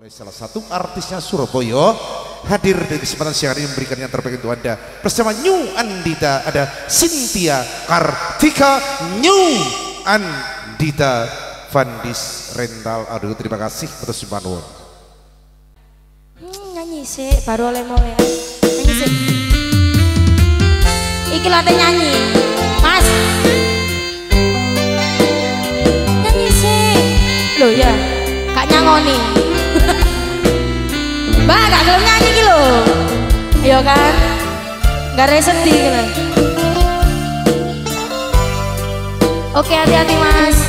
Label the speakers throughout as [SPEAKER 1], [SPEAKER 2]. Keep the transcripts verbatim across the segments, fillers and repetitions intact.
[SPEAKER 1] oleh salah satu artisnya Surabaya hadir di kesempatan siang ini memberikan yang terbaik untuk Anda bersama New Andita. Ada Cynthia Kartika, New Andita Vandis Rental. Aduh, terima kasih atas simpanwon.
[SPEAKER 2] Hmm, nyanyi sih baru oleh mau ya. Nyanyi sih. Iki latih nyanyi, Mas. Nyanyi sih. Loh ya, Kak nyangoni. Mbak gak gelem nyanyi iki lho. Iya kan? Gak ada sedih gitu. Oke, hati-hati Mas.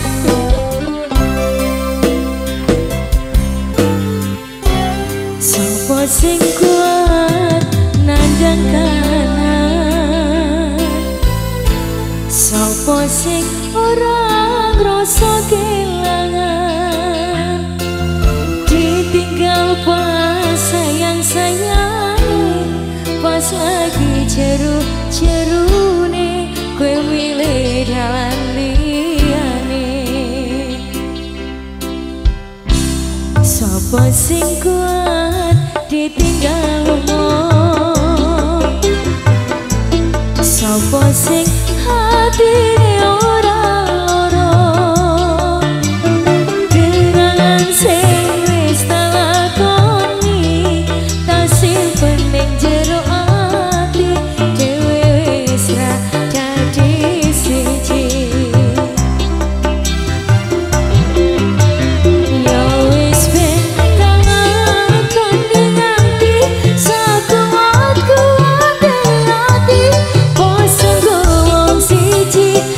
[SPEAKER 3] Sopo sing kuat nandang kanan, sopo sing ora ngrasa kelangan, ditinggal pas sayang-sayang, pas lagi jeru-jerune kowe milih dalan liyane. Sopo sing kuat ditinggal ngomong, sopo sing hatine ora loro, gerangan sing wis tak lakoni tak simpen ning jero ati, dhewe wis ra dadi siji. Yo wis ben tak ngakoni nganti sekuat kuat ati, bosan wong siji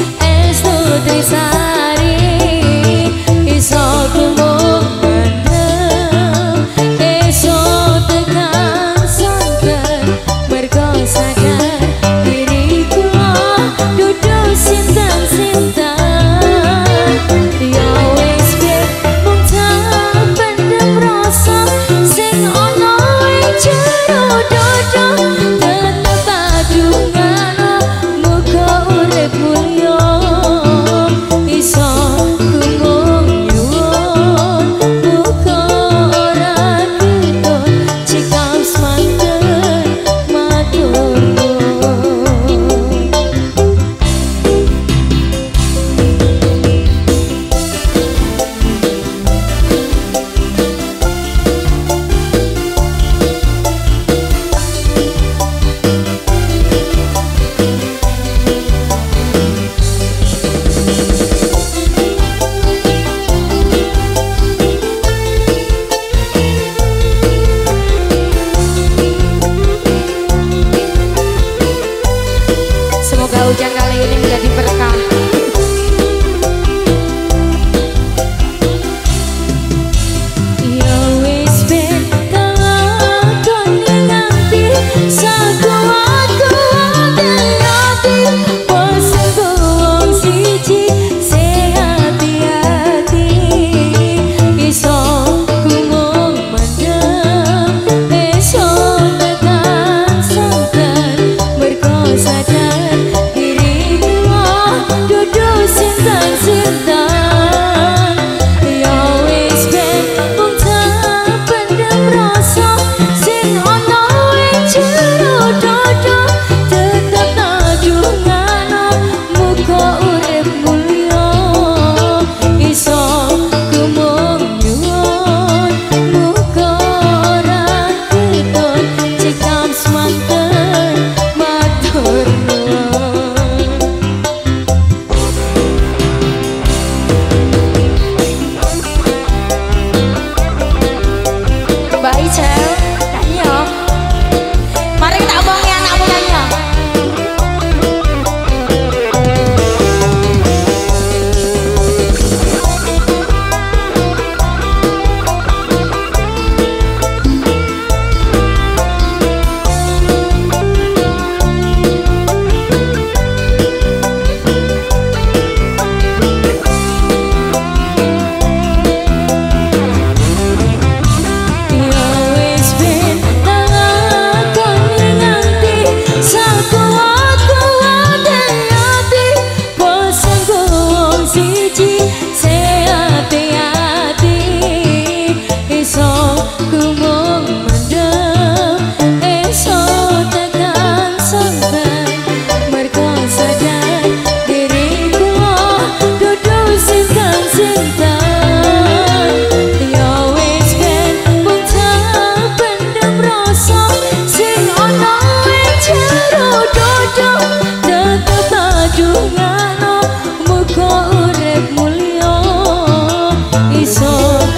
[SPEAKER 3] ku mung mendem esok tekan sampai mergo sadar diriku dudu sinten-sinten ya wis ben mung tak pendem rasa sing ana ing jero dodo tetep adungano muga urip mulya iso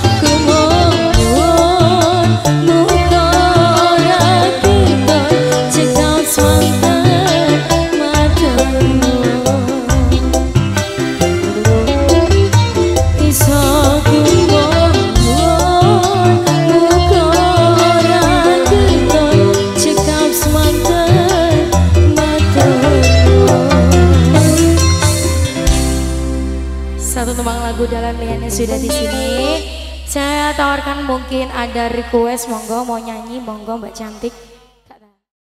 [SPEAKER 3] kemawon muga ora tinggal cekal swanten mademu iso kemawon muga ora tinggal cekal swanten mademu.
[SPEAKER 2] Satu tembang lagu dalam liannya sudah di sini. Saya tawarkan mungkin ada request, monggo mau nyanyi, monggo Mbak Cantik.